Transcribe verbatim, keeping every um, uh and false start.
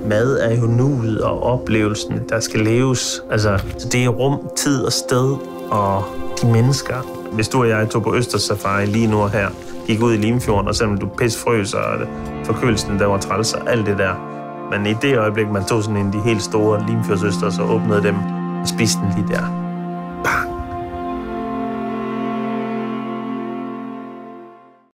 Mad er jo nuet og oplevelsen, der skal leves. Altså, det er rum, tid og sted og de mennesker. Hvis du og jeg tog på Østersafari lige nu og her, gik ud i Limfjorden, og selvom du pisfrøs og forkølelsen, der var træls og alt det der. Men i det øjeblik, man tog sådan en af de helt store Limfjordsøster, så åbnede dem og spiste den lige der. Bang!